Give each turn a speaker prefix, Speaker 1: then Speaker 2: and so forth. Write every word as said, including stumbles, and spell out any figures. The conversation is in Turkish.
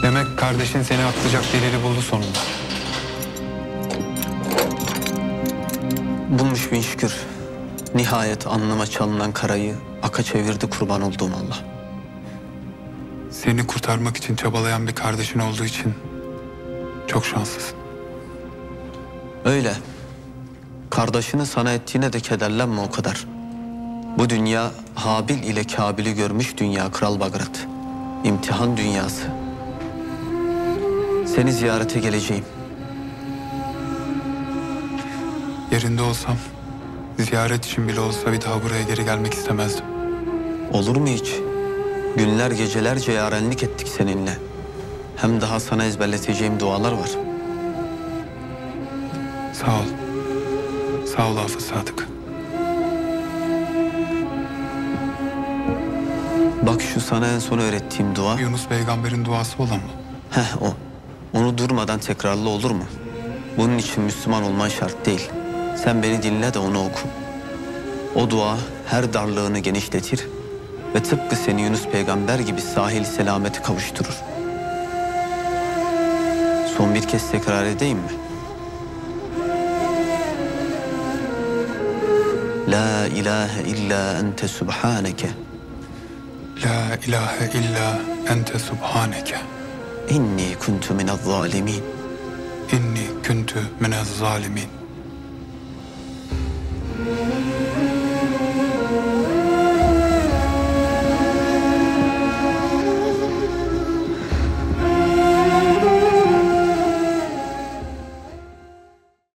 Speaker 1: Demek kardeşin seni atlayacak delili buldu sonunda.
Speaker 2: Bulmuş bin şükür. Nihayet alnıma çalınan karayı aka çevirdi, kurban olduğum Allah.
Speaker 1: Seni kurtarmak için çabalayan bir kardeşin olduğu için çok şanslısın.
Speaker 2: Öyle. Kardeşini sana ettiğine de kederlenme o kadar. Bu dünya Habil ile Kabil'i görmüş dünya Kral Bagrat. İmtihan dünyası. Seni ziyarete geleceğim.
Speaker 1: Yerinde olsam ziyaret için bile olsa bir daha buraya geri gelmek istemezdim.
Speaker 2: Olur mu hiç? Günler gecelerce yarenlik ettik seninle. Hem daha sana ezberleteceğim dualar var.
Speaker 1: Sağ ol. Sağ ol Hafız Sadık.
Speaker 2: Bak şu sana en son öğrettiğim dua.
Speaker 1: Yunus peygamberin duası olan mı?
Speaker 2: Heh o. Onu durmadan tekrarla, olur mu? Bunun için Müslüman olman şart değil. Sen beni dinle de onu oku. O dua her darlığını genişletir ve tıpkı seni Yunus peygamber gibi sahil selamete kavuşturur. Son bir kez tekrar edeyim mi? La ilahe illa ente subhaneke.
Speaker 1: La ilahe illa ente subhaneke.
Speaker 2: İnni kuntu minez zalimin.
Speaker 1: İnni kuntu minez zalimin.